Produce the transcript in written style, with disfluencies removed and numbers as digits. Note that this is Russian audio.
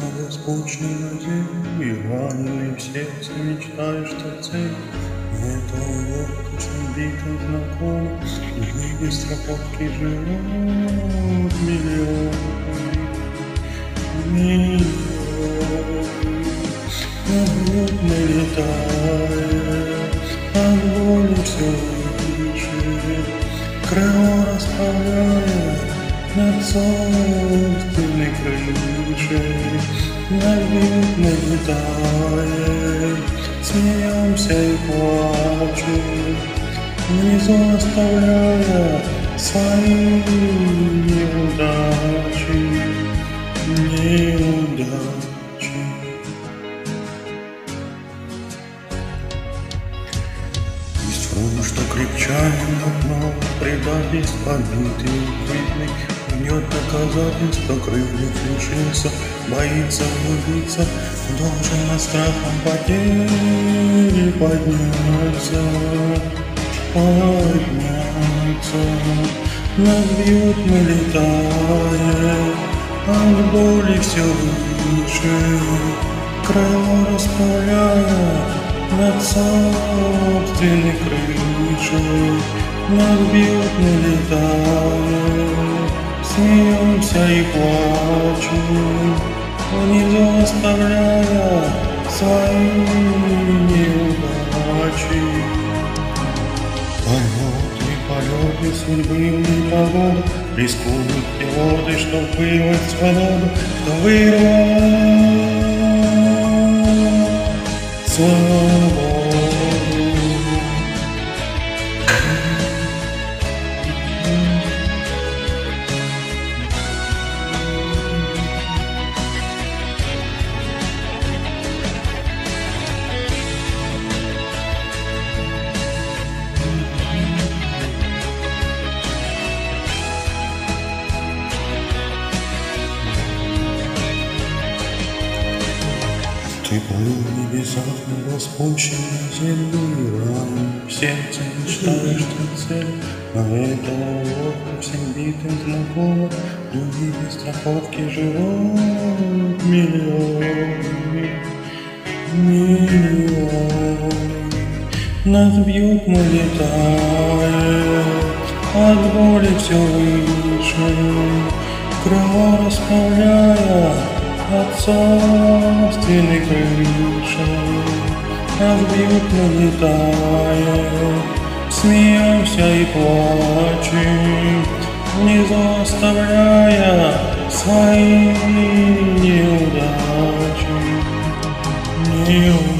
снова скучный на земле, и раненый в сердце мечтаешь, что цель это лодочным битым знаком, и без страховки живут миллионы. Над налетая, от боли все выше, крыло расправляя над собственной крышей. Над налетая, смеемся и плачем, внизу оставляя свои неудачи. Есть фронт, что крепчает, но предательств побитый, укрытный, гнет доказательства, крыльев лишился, боится влюбиться, должен над страхом потери подняться. Нас бьют, мы летаем, от боли все выше, крыло расправляя над собственной крышей. Нас бьют, налетая, смеемся и плачем, внизу оставляя свои неудачи. Полеты судьбы и погода рискуют пилоты, чтоб вырвать свободу, кто вырвать свободу. Ты плыл в небесах, но спущен на землю, рано в сердце мечтаешь ты цель, но этого лодка всем битым знакома, люди без страховки живут миллионы. Нас бьют, мы летаем, от боли все выше, крыло расправляя от собственной крыши. Нас бьют, налетая, смеемся и плачем, внизу оставляя свои неудачи.